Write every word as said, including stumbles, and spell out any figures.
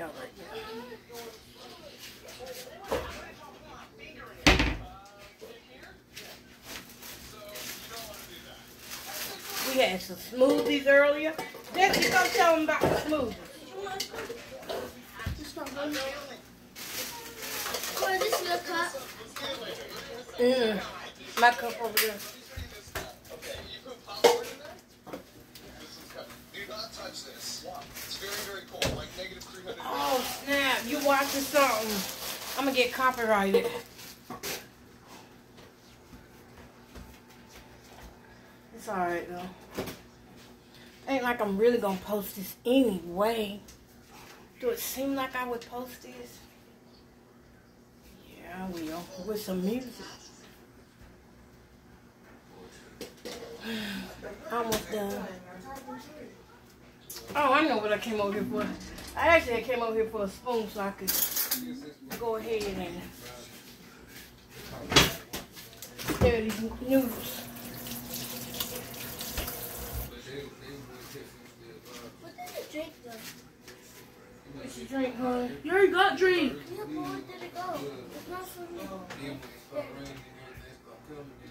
y'all right there. We had some smoothies earlier. Jesse, go tell them about the smoothies. Corey, this is your cup. Mm, my cup over there. Oh snap! You watching something? I'm gonna get copyrighted. It's alright though. Ain't like I'm really gonna post this anyway. Do it seem like I would post this? Yeah, I will. With some music. Almost done. Oh, I know what I came over here for. I actually came over here for a spoon so I could go ahead and stir these noodles. What did the drink do? What's your drink, honey? You already got drink. Yeah, but where did it go? It's not for me.